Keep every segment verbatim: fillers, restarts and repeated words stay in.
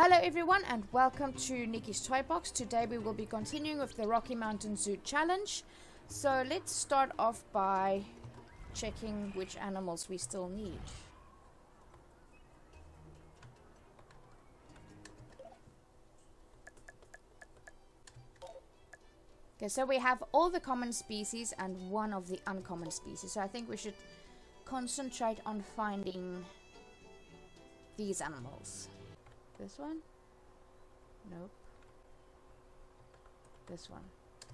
Hello everyone and welcome to Nikki's Toy Box. Today we will be continuing with the Rocky Mountain Zoo challenge. So let's start off by checking which animals we still need. Okay, so we have all the common species and one of the uncommon species. So I think we should concentrate on finding these animals. This one? Nope. This one.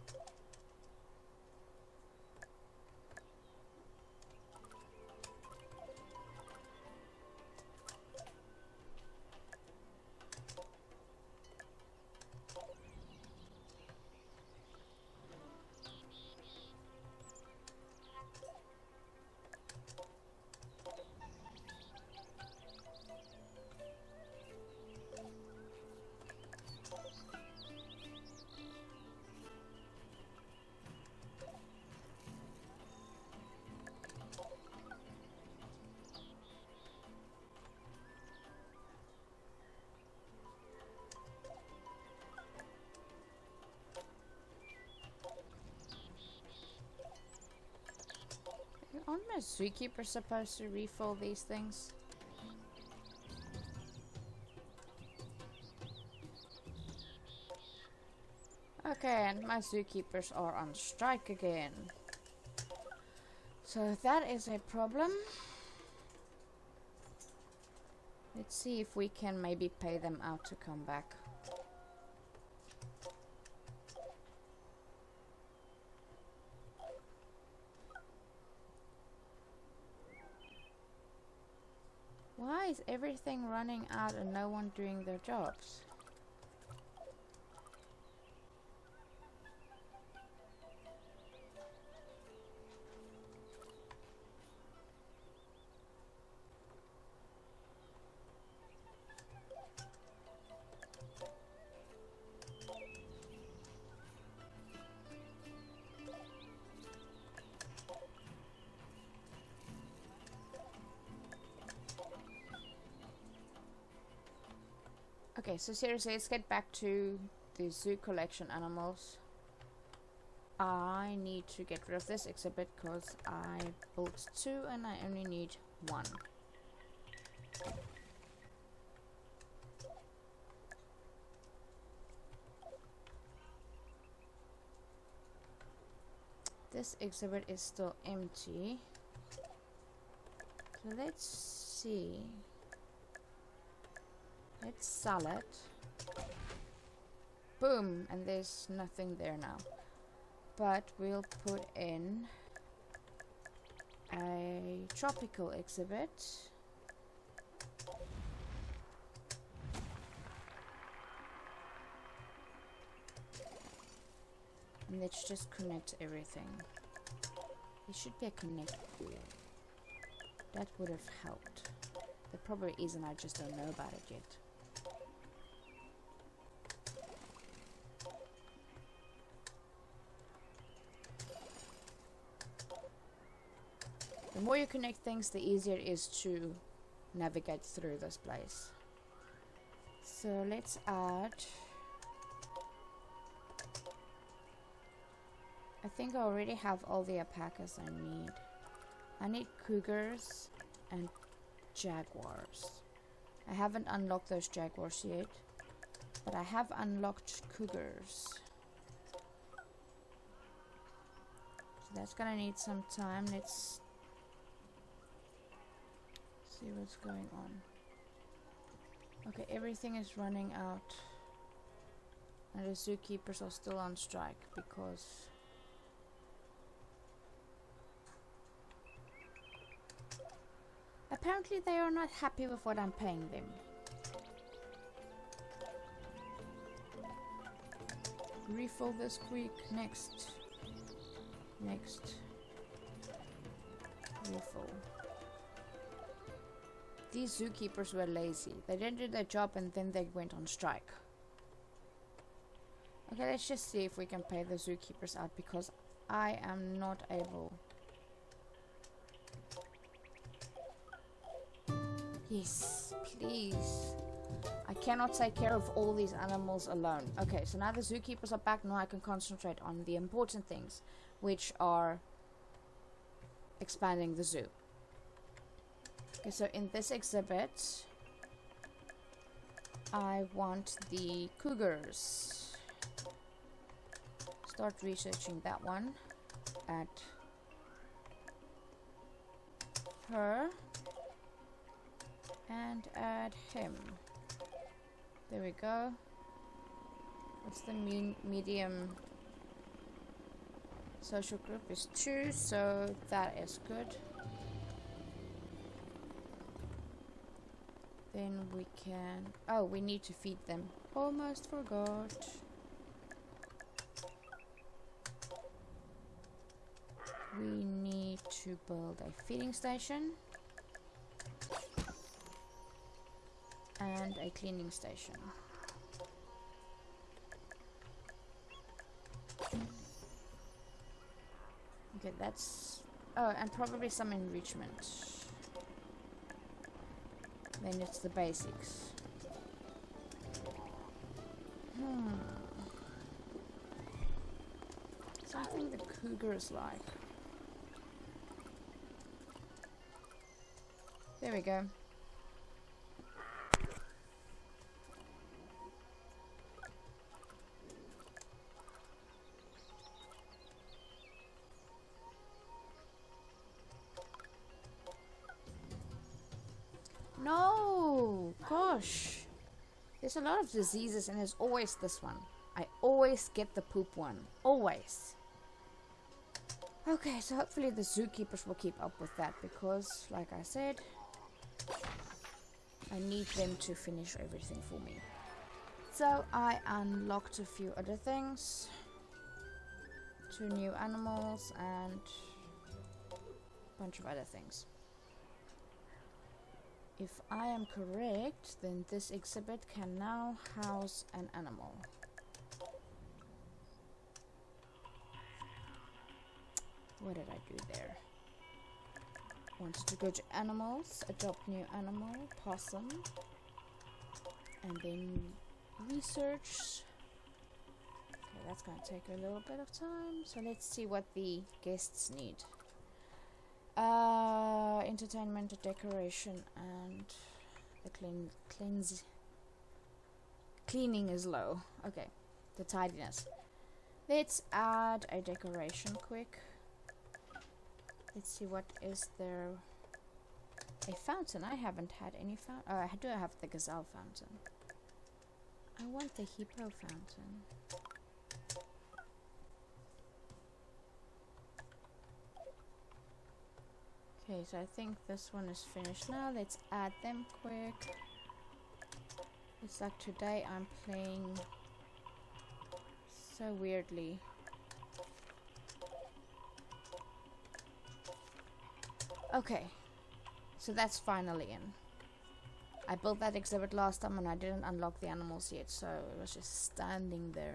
Aren't my zookeepers supposed to refill these things? Okay, and my zookeepers are on strike again. So that is a problem. Let's see if we can maybe pay them out to come back. Why is everything running out and no one doing their jobs? Okay, so seriously, let's get back to the zoo collection animals. I need to get rid of this exhibit because I built two and I only need one. This exhibit is still empty. So let's see. Let's sell it. Boom! And there's nothing there now. But we'll put in a tropical exhibit. And let's just connect everything. There should be a connect wheel. That would have helped. There probably isn't, I just don't know about it yet. The more you connect things, the easier it is to navigate through this place. So let's add... I think I already have all the alpacas I need. I need cougars and jaguars. I haven't unlocked those jaguars yet, but I have unlocked cougars. So that's gonna need some time. Let's see what's going on. Okay, everything is running out. And the zookeepers are still on strike because apparently they are not happy with what I'm paying them. Refill this quick. Next. Next. Refill. These zookeepers were lazy. They didn't do their job and then they went on strike. Okay, let's just see if we can pay the zookeepers out because I am not able. Yes, please. I cannot take care of all these animals alone. Okay, so now the zookeepers are back. Now I can concentrate on the important things, which are expanding the zoo. Okay, so in this exhibit, I want the cougars. Start researching that one. Add her. And add him. There we go. What's the mean medium social group is two, so that is good. Then we can, oh, we need to feed them. Almost forgot. We need to build a feeding station and a cleaning station. Okay, that's, oh, and probably some enrichment. Then it's the basics. Hmm. Something the cougars like. There we go. No! Gosh! There's a lot of diseases and there's always this one. I always get the poop one. Always. Okay, so hopefully the zookeepers will keep up with that because, like I said, I need them to finish everything for me. So I unlocked a few other things. Two new animals and a bunch of other things. If I am correct, then this exhibit can now house an animal. What did I do there? Wanted to go to animals, adopt new animal, possum, and then research. Okay, that's going to take a little bit of time. So let's see what the guests need. Uh, entertainment, decoration, and the clean cleanse cleaning is low. Okay, the tidiness. Let's add a decoration quick. Let's see what is there. A fountain. I haven't had any fountain. Oh, I do have the gazelle fountain. I want the hippo fountain. Okay, so I think this one is finished now. Let's add them quick. It's like today I'm playing so weirdly. Okay, so that's finally in. I built that exhibit last time and I didn't unlock the animals yet, so it was just standing there.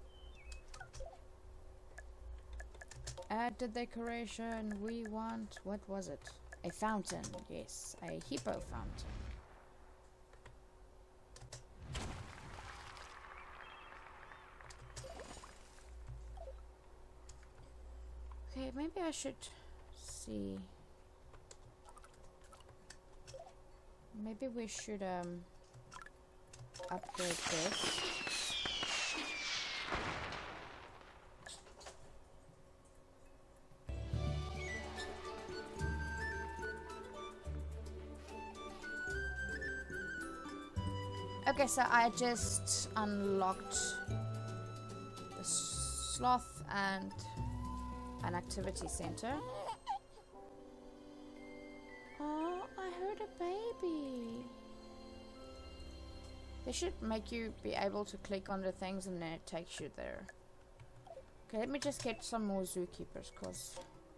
Add the decoration. We want, what was it? A fountain. Yes, a hippo fountain. Okay, maybe I should see. Maybe we should um upgrade this. Okay, so I just unlocked the sloth and an activity center. Oh, I heard a baby. They should make you be able to click on the things and then it takes you there. Okay, let me just get some more zookeepers because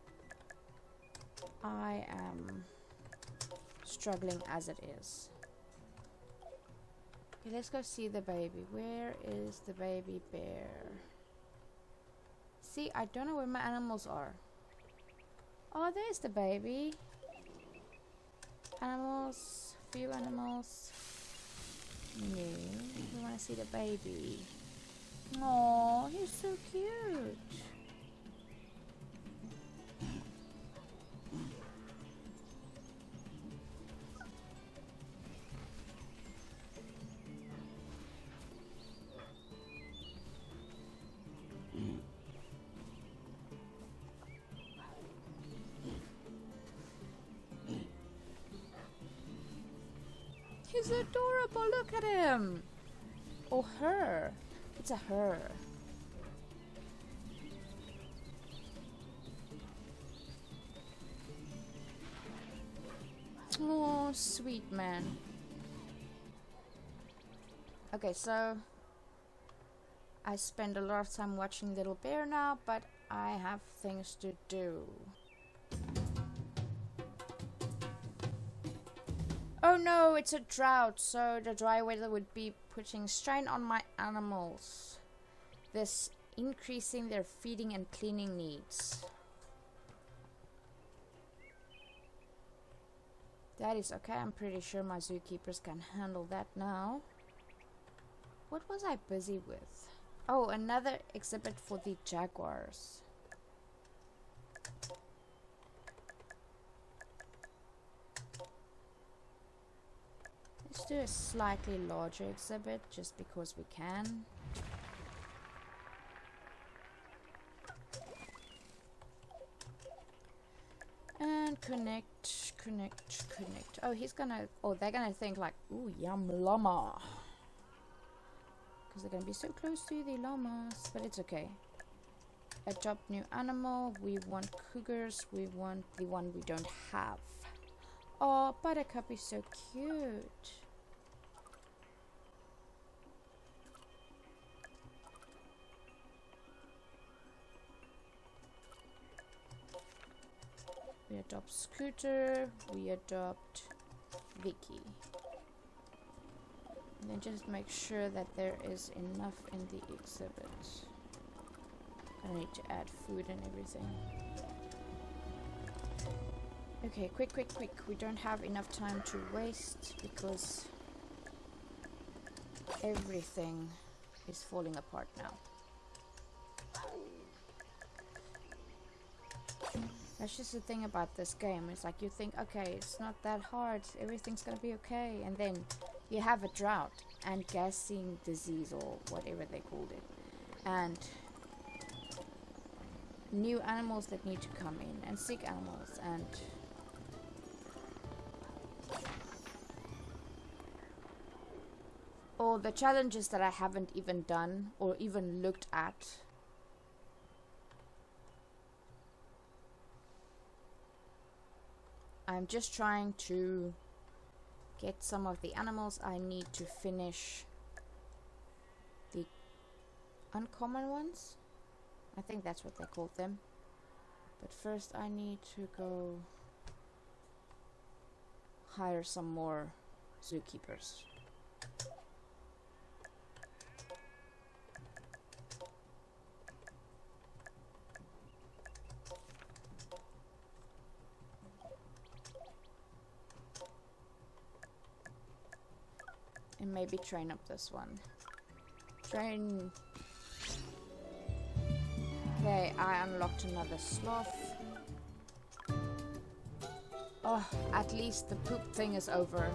I am struggling as it is. Okay, let's go see the baby. Where is the baby bear? See, I don't know where my animals are. Oh, there's the baby. Animals, few animals. Yeah, you want to see the baby. Oh, he's so cute. He's adorable, look at him. Or her. It's a her. Oh, sweet man. Okay, so I spend a lot of time watching Little Bear now, but I have things to do. Oh no, it's a drought, so the dry weather would be putting strain on my animals. This increasing their feeding and cleaning needs. That is okay, I'm pretty sure my zookeepers can handle that now. What was I busy with? Oh, another exhibit for the jaguars. Let's do a slightly larger exhibit just because we can. And connect, connect, connect. Oh, he's gonna, oh, they're gonna think like, ooh, yum llama. Because they're gonna be so close to the llamas, but it's okay. Adopt new animal. We want cougars. We want the one we don't have. Oh, Buttercup is so cute. We adopt Scooter. We adopt Vicky. And then just make sure that there is enough in the exhibit. I need to add food and everything. Okay, quick, quick, quick. We don't have enough time to waste because everything is falling apart now. That's just the thing about this game. It's like you think, okay, it's not that hard. Everything's gonna be okay. And then you have a drought and gassing disease or whatever they called it. And new animals that need to come in. And sick animals. And or the challenges that I haven't even done or even looked at. I'm just trying to get some of the animals. I need to finish the uncommon ones. I think that's what they called them. But first I need to go hire some more zookeepers. And maybe train up this one. Train. Okay, I unlocked another sloth. Oh, at least the poop thing is over.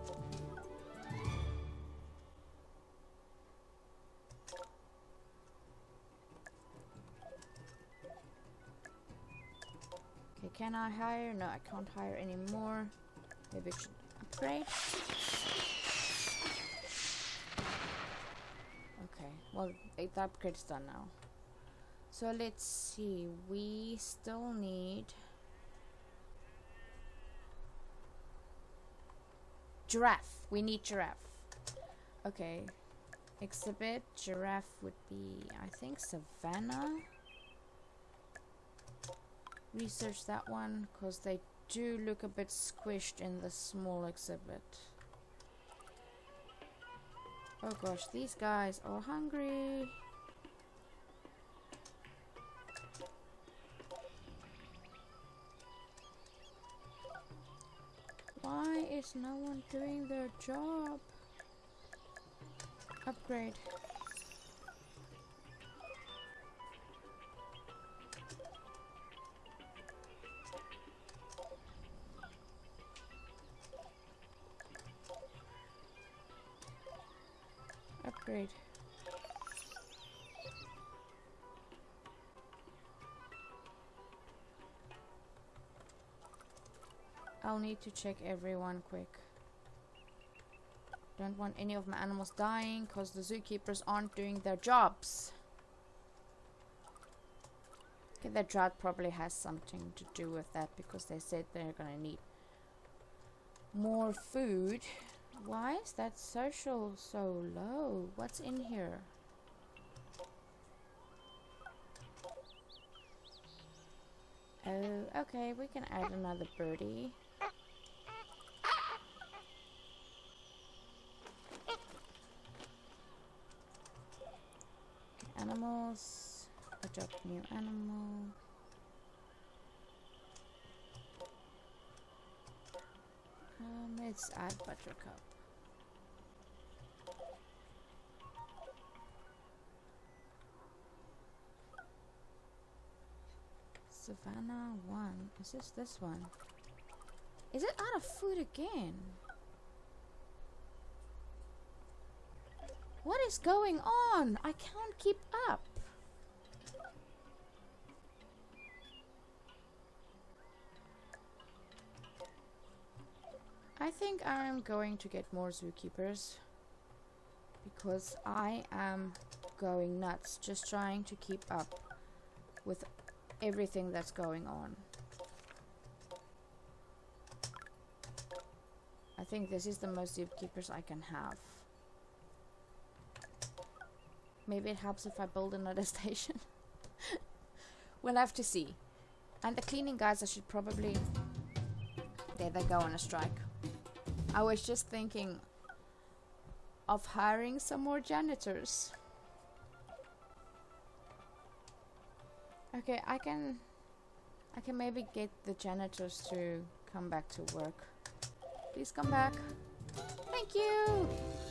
Okay, can I hire? No, I can't hire anymore. Maybe I should upgrade. Okay, well, the upgrade is done now. So let's see, we still need giraffe. We need giraffe. Okay, exhibit giraffe would be, I think, Savannah. Research that one because they do look a bit squished in the small exhibit. Oh gosh, these guys are hungry. Why is no one doing their job? Upgrade. Upgrade. I'll need to check everyone quick. Don't want any of my animals dying because the zookeepers aren't doing their jobs. Okay, the drought probably has something to do with that because they said they're gonna need more food. Why is that social so low? What's in here? Oh, okay, we can add another birdie. Animals, adopt new animal. Um, let's add Buttercup. Savannah one. Is this this one? Is it out of food again? What is going on? I can't keep up. I think I'm going to get more zookeepers because I am going nuts just trying to keep up with everything that's going on. I think this is the most zookeepers I can have. Maybe it helps if I build another station. We'll have to see. And the cleaning guys, I should probably... There they go on a strike. I was just thinking of hiring some more janitors. Okay, I can... I can maybe get the janitors to come back to work. Please come back. Thank you!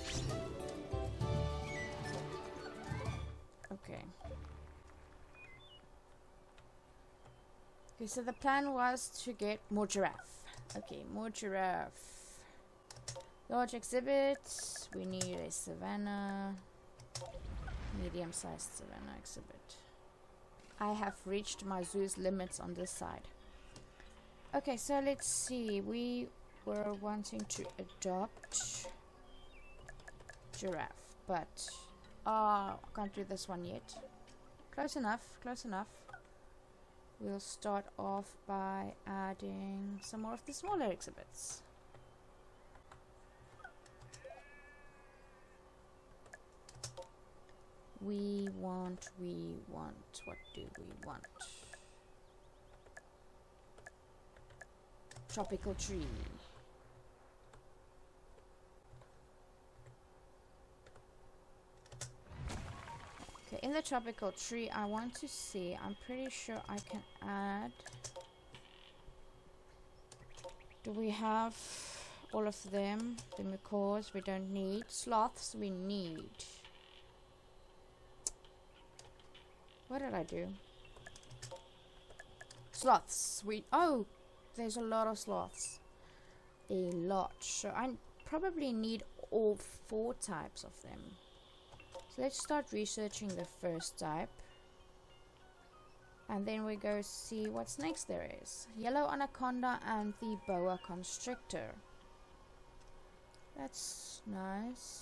Okay. Okay, so the plan was to get more giraffe. Okay, more giraffe. Large exhibit. We need a savannah. Medium-sized savannah exhibit. I have reached my zoo's limits on this side. Okay, so let's see. We were wanting to adopt giraffe, but uh, can't do this one yet. Close enough, close enough. We'll start off by adding some more of the smaller exhibits. We want, we want, what do we want? Tropical tree. Okay, in the tropical tree, I want to see, I'm pretty sure I can add... Do we have all of them? The macaws we don't need. Sloths we need. What did I do? Sloths. We oh, there's a lot of sloths. A lot. So I probably need all four types of them. So let's start researching the first type. And then we go see what's next there is. Yellow anaconda and the boa constrictor. That's nice.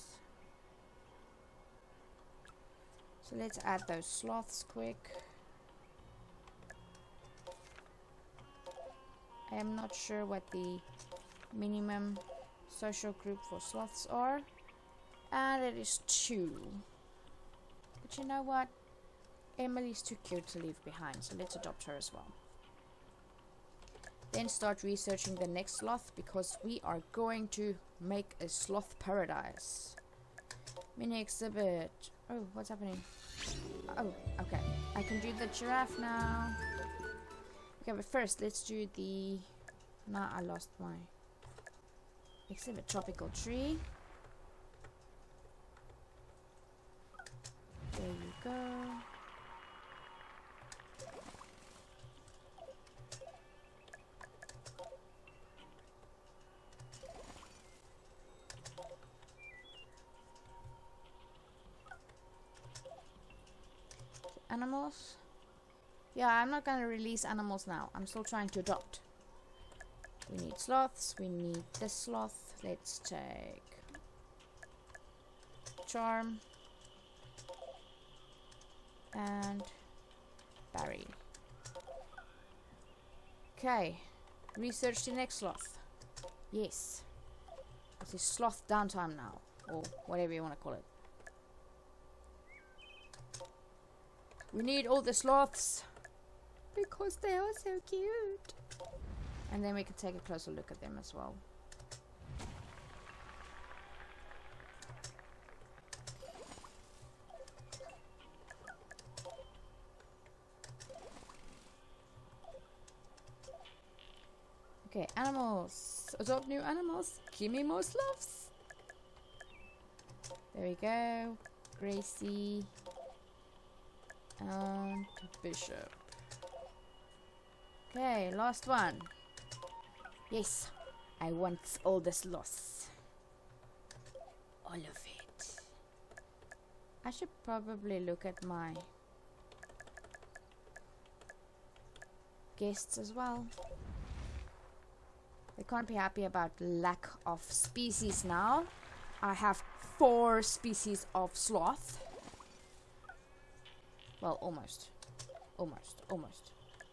So let's add those sloths quick. I am not sure what the minimum social group for sloths are. And it is two. But you know what? Emily's too cute to leave behind, so let's adopt her as well. Then start researching the next sloth because we are going to make a sloth paradise. Mini exhibit. Oh, what's happening? Oh, okay. I can do the giraffe now. Okay, but first let's do the... Nah, I lost my exhibit. Tropical tree. There you go. Animals? Yeah, I'm not gonna release animals now. I'm still trying to adopt. We need sloths. We need this sloth. Let's take Charm and Barry. Okay, research the next sloth. Yes, it is sloth downtime now, or whatever you want to call it. We need all the sloths because they are so cute. And then we can take a closer look at them as well. Okay, animals. Adopt new animals. Give me more sloths. There we go. Gracie. And Bishop. Okay, last one. Yes, I want all the sloths. All of it. I should probably look at my guests as well. They can't be happy about lack of species now. I have four species of sloth. Well, almost. Almost. Almost.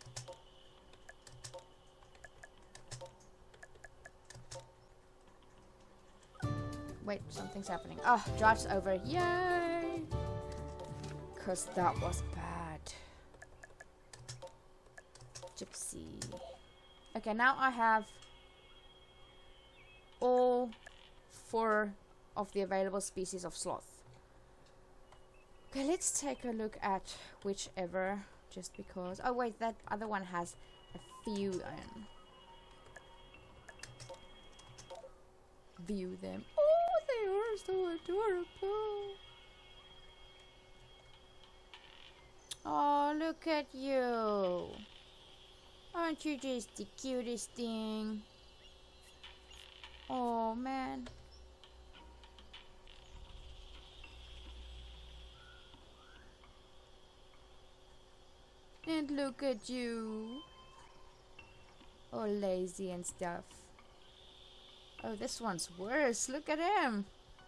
Wait, something's happening. Oh, drive's over. Yay! Because that was bad. Gypsy. Okay, now I have all four of the available species of sloth. Okay, let's take a look at whichever, just because. Oh wait, that other one has a few in. View them. Oh, they are so adorable. Oh, look at you. Aren't you just the cutest thing? Oh man. And look at you. All lazy and stuff. Oh, this one's worse. Look at him.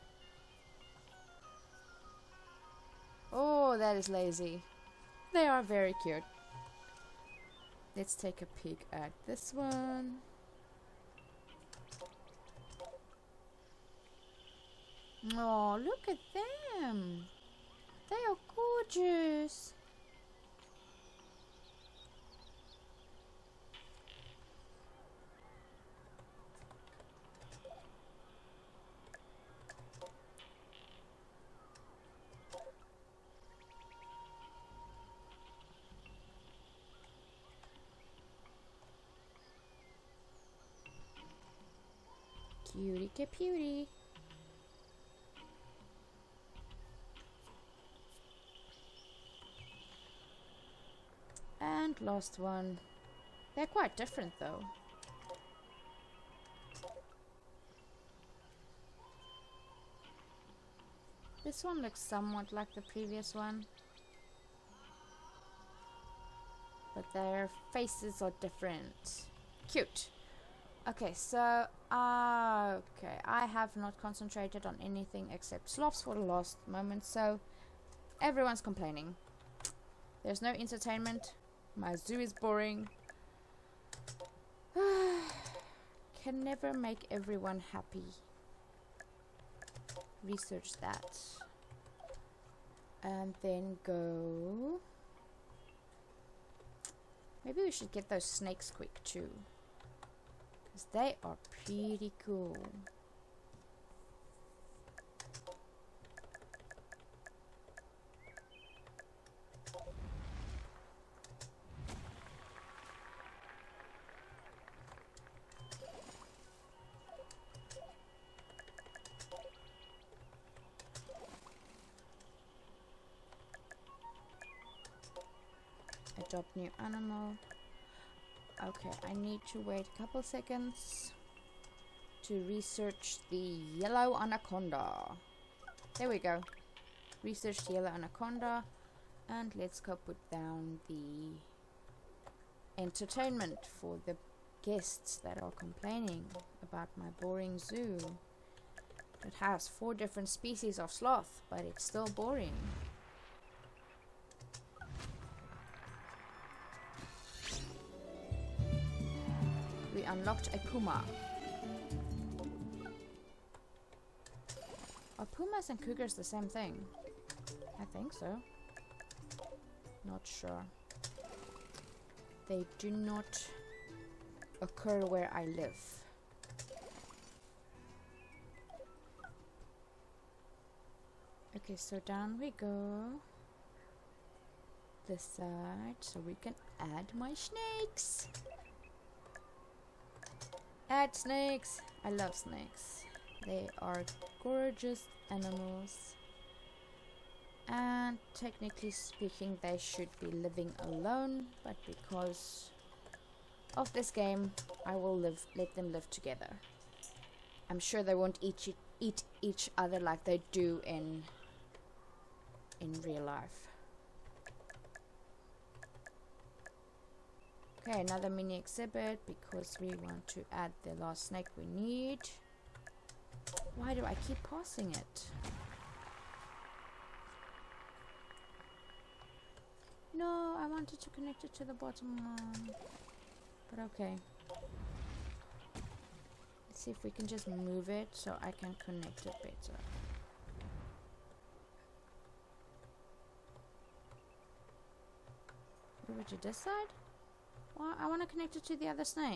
Oh, that is lazy. They are very cute. Let's take a peek at this one. Oh, look at them. They are gorgeous. Cutie caputie. And last one. They're quite different though. This one looks somewhat like the previous one, but their faces are different. Cute. Okay, so uh, okay, I have not concentrated on anything except sloths for the last moment, so everyone's complaining. There's no entertainment. My zoo is boring. Can never make everyone happy. Research that. And then go. Maybe we should get those snakes quick too. Because they are pretty cool. Adopt new animal. Okay, I need to wait a couple seconds to research the yellow anaconda. There we go. Research the yellow anaconda. And let's go put down the entertainment for the guests that are complaining about my boring zoo. It has four different species of sloth, but it's still boring. We unlocked a puma. Are pumas and cougars the same thing? I think so. Not sure. They do not occur where I live. Okay, so down we go. This side, so we can add my snakes. Add snakes. I love snakes. They are gorgeous animals. And technically speaking, they should be living alone, but because of this game, I will live, let them live together. I'm sure they won't eat, eat, eat each other like they do in in real life. Okay, another mini exhibit because we want to add the last snake we need. Why do I keep passing it? No, I wanted to connect it to the bottom one. But okay. Let's see if we can just move it so I can connect it better. Move it to this side? Well, I want to connect it to the other snake.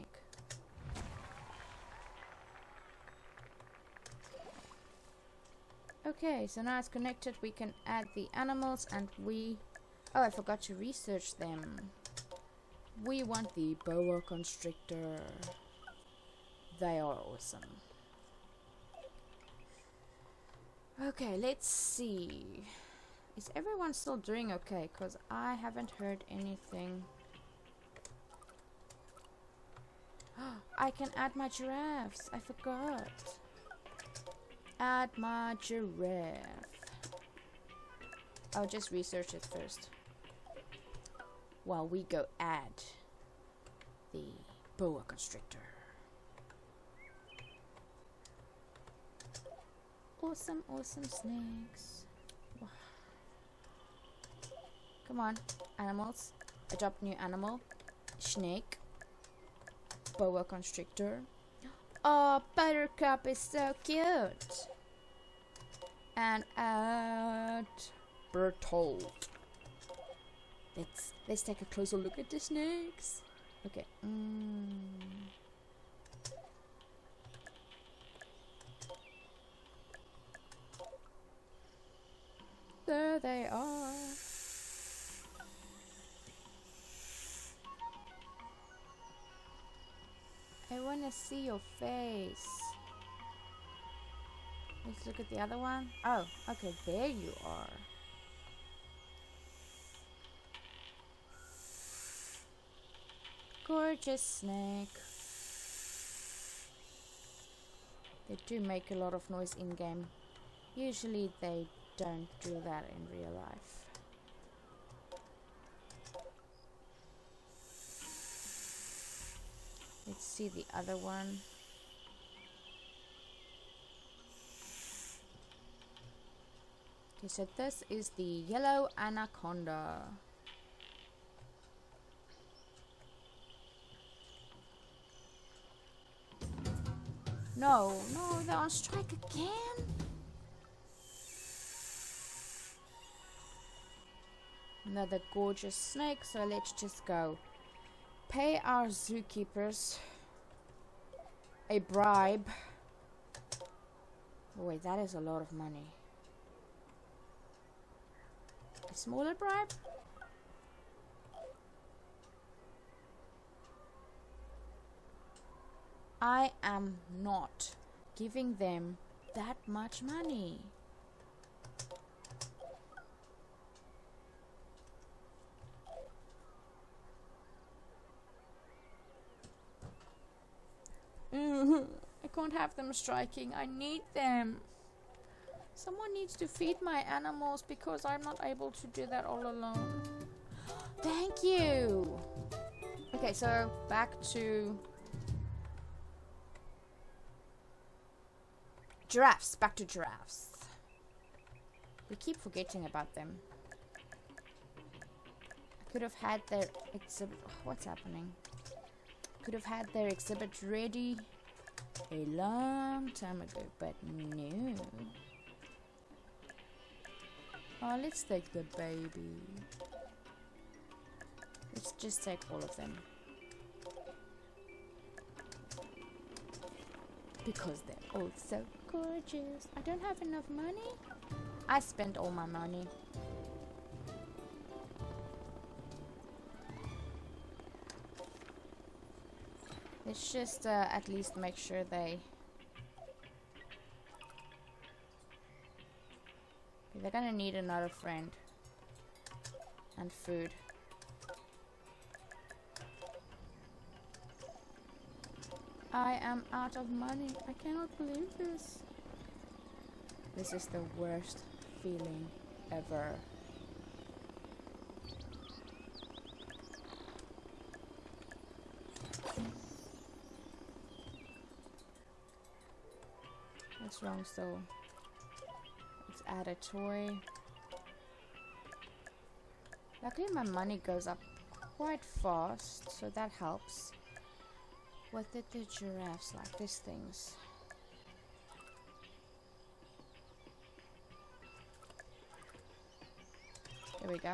Okay, so now it's connected. We can add the animals and we... Oh, I forgot to research them. We want the boa constrictor. They are awesome. Okay, let's see. Is everyone still doing okay? Because I haven't heard anything. I can add my giraffes. I forgot. Add my giraffe. I'll just research it first. While we go add the boa constrictor. Awesome, awesome snakes. Wow. Come on, animals. Adopt new animal. Snake. Boa constrictor. Oh, Buttercup is so cute. And add Bertold. Let's let's take a closer look at the snakes. Okay. Mm. There they are. I wanna see your face. Let's look at the other one. Oh, okay, there you are. Gorgeous snake. They do make a lot of noise in game. Usually they don't do that in real life. Let's see the other one. Okay, so this is the yellow anaconda. No, no, they're on strike again. Another gorgeous snake, so let's just go. Pay our zookeepers a bribe. Oh, wait, that is a lot of money. A smaller bribe? I am not giving them that much money. I can't have them striking. I need them. Someone needs to feed my animals because I'm not able to do that all alone. Thank you. Okay, so back to giraffes. Back to giraffes. We keep forgetting about them. I could have had their exhibit. What's happening? Could have had their exhibit ready a long time ago, but no. Oh, let's take the baby. Let's just take all of them. Because they're all so gorgeous. I don't have enough money. I spent all my money. Let's just uh, at least make sure they... They're gonna need another friend. And food. I am out of money. I cannot believe this. This is the worst feeling ever. What's wrong still? Let's add a toy. Luckily my money goes up quite fast, so that helps. What did the giraffes like? These things. There we go.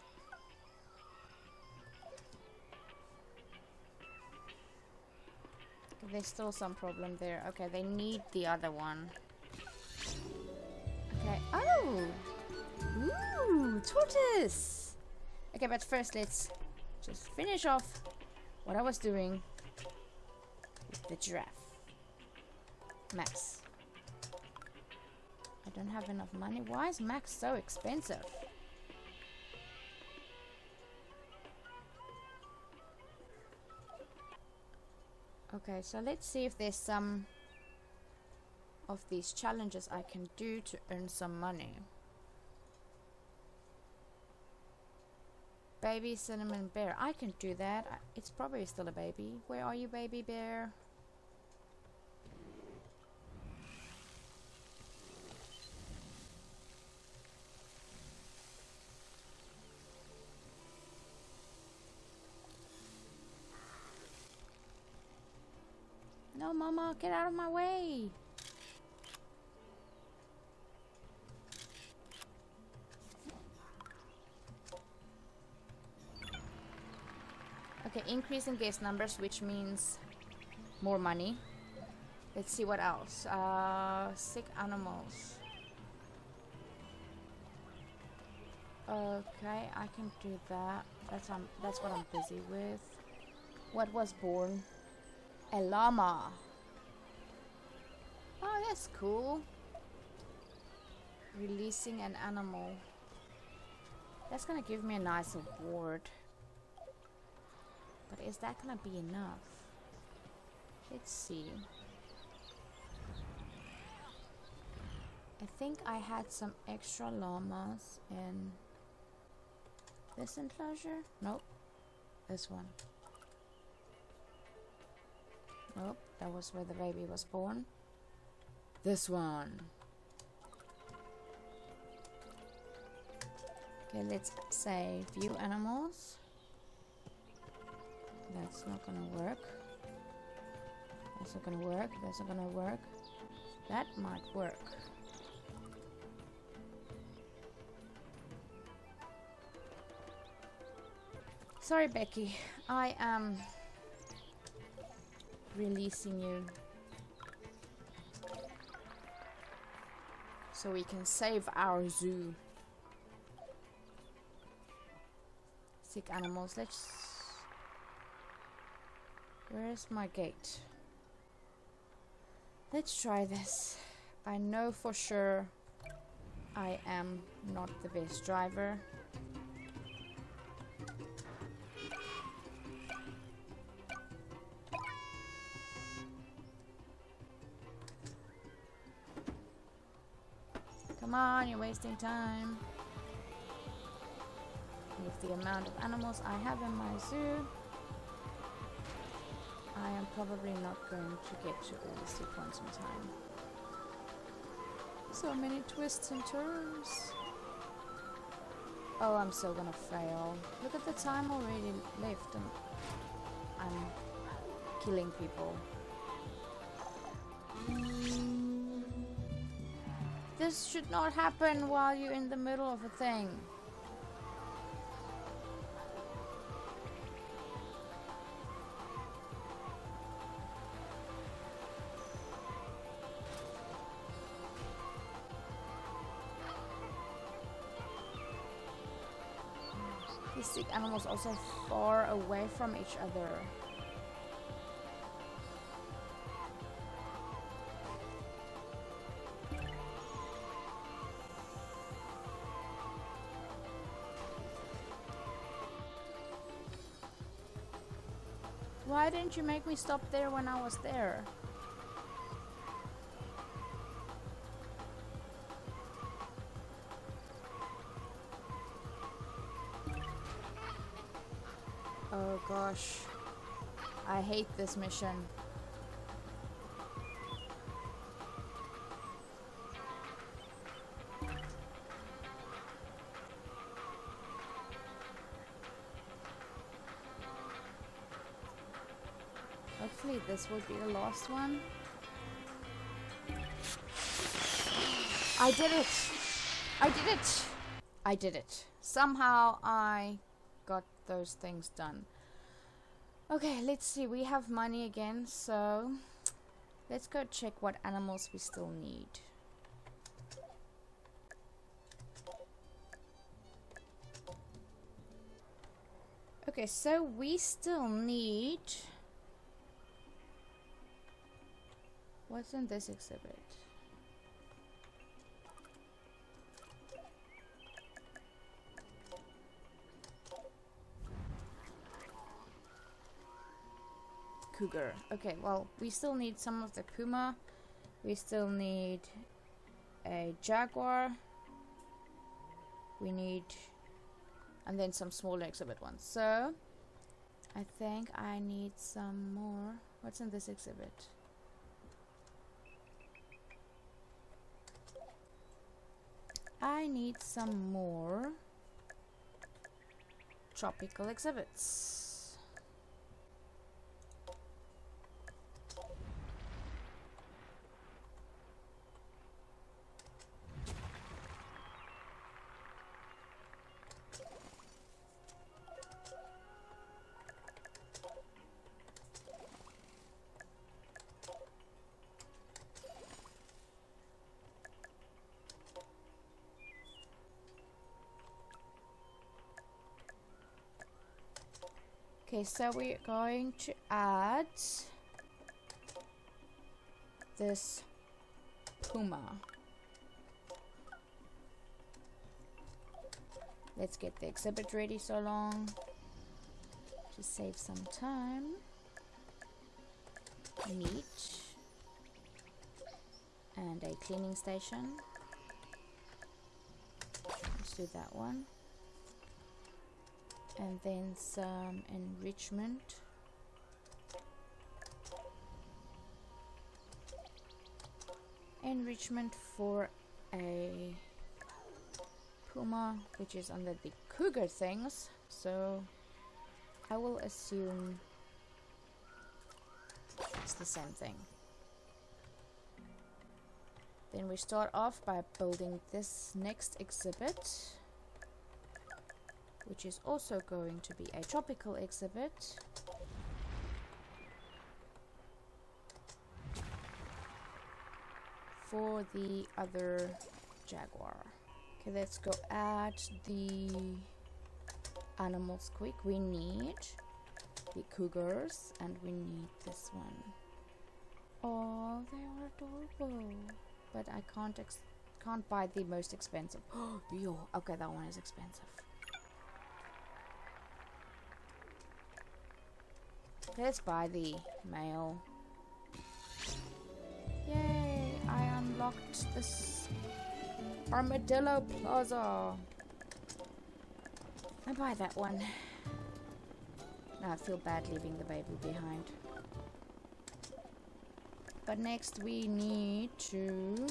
There's still some problem there. Okay, they need the other one. Okay. Oh! Ooh! Tortoise! Okay, but first let's just finish off what I was doing with the giraffe. Max. I don't have enough money. Why is Max so expensive? Okay, so let's see if there's some of these challenges I can do to earn some money. Baby cinnamon bear. I can do that. I, it's probably still a baby. Where are you, baby bear? No, Mama, get out of my way. Okay, increase in guest numbers, which means more money. Let's see what else. Uh, sick animals. Okay, I can do that. That's um, that's what I'm busy with. What was born? A llama. Oh, that's cool. Releasing an animal. That's gonna give me a nice award. But is that gonna be enough? Let's see. I think I had some extra llamas in this enclosure. Nope. This one. Nope, that was where the baby was born. This one. Okay, let's say view animals. That's not gonna work. That's not gonna work. That's not gonna work. That might work. Sorry, Becky. I am releasing you so we can save our zoo. Sick animals. Let's. Where's my gate? Let's try this. I know for sure I am not the best driver. Come on, you're wasting time. With the amount of animals I have in my zoo, I am probably not going to get to all the sea points in time. So many twists and turns. Oh, I'm so gonna fail. Look at the time already left and I'm killing people. This should not happen while you're in the middle of a thing. These sick animals also far away from each other. Why didn't you make me stop there when I was there? Oh gosh, I hate this mission. Hopefully this will be the last one. I did it! I did it! I did it. Somehow I got those things done. Okay, let's see. We have money again, so let's go check what animals we still need. Okay, so we still need... What's in this exhibit? Cougar. Okay, well, we still need some of the puma. We still need a jaguar. We need... and then some smaller exhibit ones. So, I think I need some more. What's in this exhibit? I need some more tropical exhibits. Okay, so we're going to add this puma. Let's get the exhibit ready so long to save some time. Meat and a cleaning station. Let's do that one. And then some enrichment. Enrichment for a puma, which is under the cougar things. So I will assume it's the same thing. Then we start off by building this next exhibit, which is also going to be a tropical exhibit. For the other jaguar. Okay, let's go add the animals quick. We need the cougars and we need this one. Oh, they are adorable. But I can't ex can't buy the most expensive. Oh, yo, okay, that one is expensive. Let's buy the male. Yay! I unlocked this Armadillo Plaza. I buy that one. Now I feel bad leaving the baby behind. But next we need to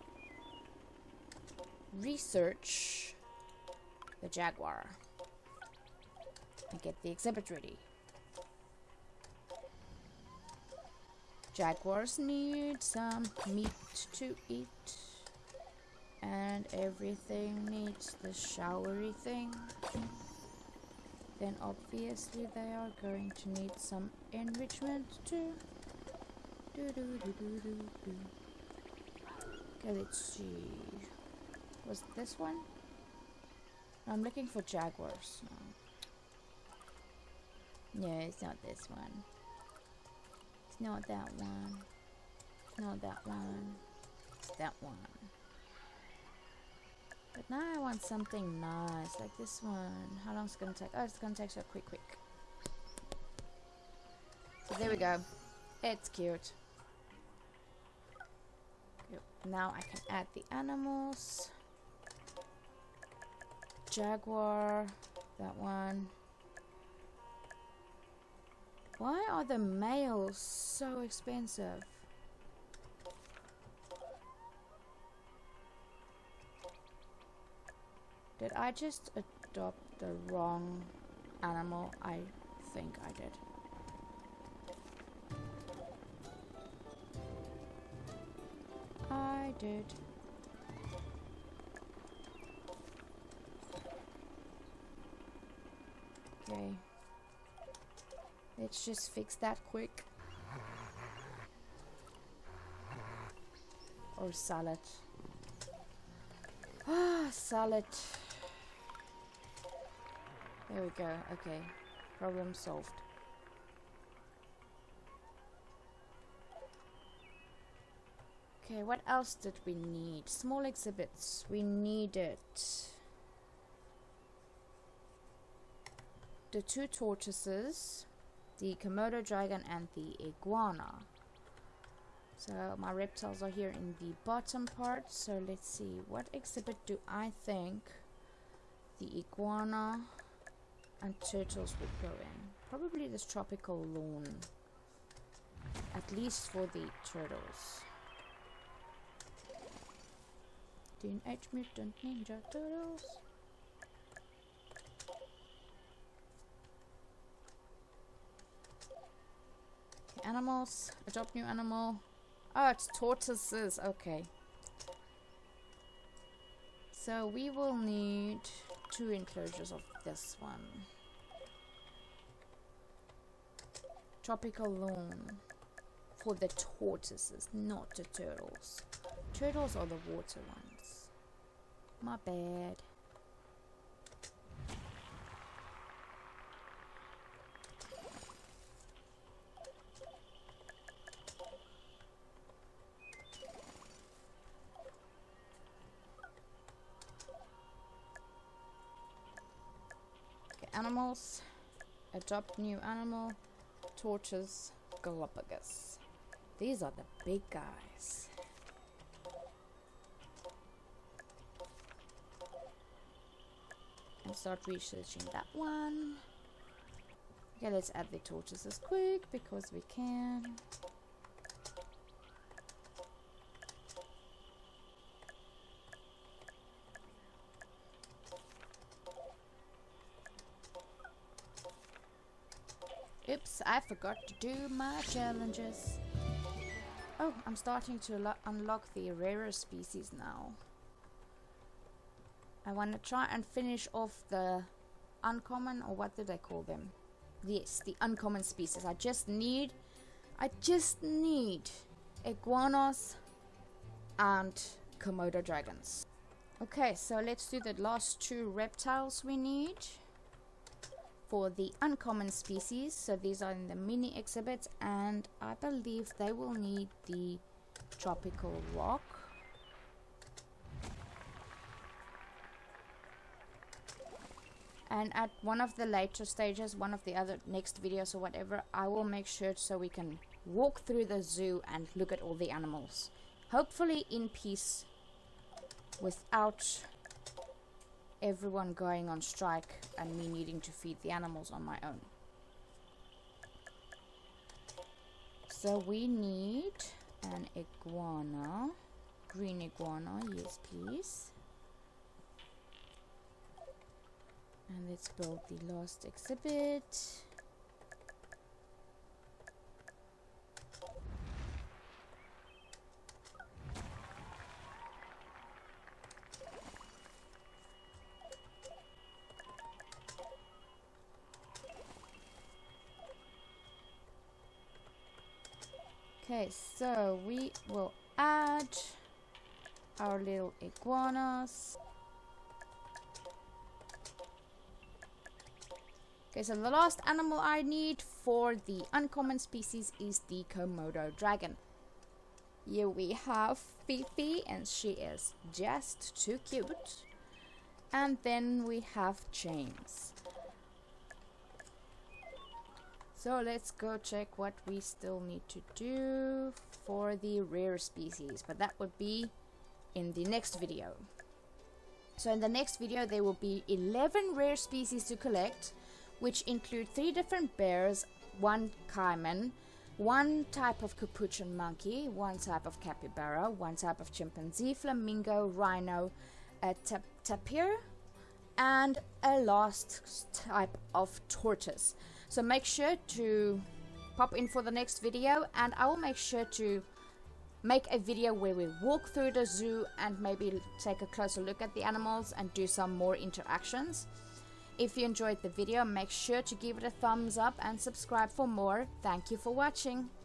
research the jaguar and get the exhibit ready. Jaguars need some meat to eat, and everything needs the showery thing. Then obviously they are going to need some enrichment too. Do, do, do, do, do, do. Okay, let's see. Was it this one? No, I'm looking for jaguars now. No, it's not this one. It's not that one. It's not that one. It's that one. But now I want something nice, like this one. How long is it gonna take? Oh, it's gonna take so quick, quick. So there we go. It's cute. Yep. Now I can add the animals. Jaguar, that one. Why are the males so expensive? Did I just adopt the wrong animal? I think I did. I did. Okay. Let's just fix that quick. Or sell it. Ah, sell it. There we go. Okay. Problem solved. Okay, what else did we need? Small exhibits. We needed the two tortoises, the Komodo dragon, and the iguana. So my reptiles are here in the bottom part. So let's see, what exhibit do I think the iguana and turtles would go in? Probably this tropical lawn, at least for the turtles. Teenage Mutant Ninja Turtles. Okay, animals. Adopt new animal. Oh, it's tortoises. Okay. So we will need two enclosures of this one. Tropical lawn for the tortoises, not the turtles. Turtles are the water ones. My bad. Okay, animals. Adopt new animal. Tortoise, Galapagos. These are the big guys. And start researching that one. Okay, let's add the tortoises quick because we can. Oops, I forgot to do my challenges. Oh, I'm starting to unlock the rarer species now. I want to try and finish off the uncommon, or what did I call them? Yes, the uncommon species. I just need, I just need iguanas and Komodo dragons. Okay, so let's do the last two reptiles we need for the uncommon species. So these are in the mini exhibits, and I believe they will need the tropical rock. And at one of the later stages, one of the other next videos or whatever, I will make sure so we can walk through the zoo and look at all the animals. Hopefully in peace without everyone going on strike and me needing to feed the animals on my own. So we need an iguana, green iguana, yes please. And let's build the last exhibit. Okay, so we will add our little iguanas. Okay, so the last animal I need for the uncommon species is the Komodo dragon. Here we have Fifi, and she is just too cute. And then we have James. So let's go check what we still need to do for the rare species, but that would be in the next video. So in the next video there will be eleven rare species to collect, which include three different bears, one caiman, one type of capuchin monkey, one type of capybara, one type of chimpanzee, flamingo, rhino, a tap tapir, and a last type of tortoise. So make sure to pop in for the next video, and I will make sure to make a video where we walk through the zoo and maybe take a closer look at the animals and do some more interactions. If you enjoyed the video, make sure to give it a thumbs up and subscribe for more. Thank you for watching.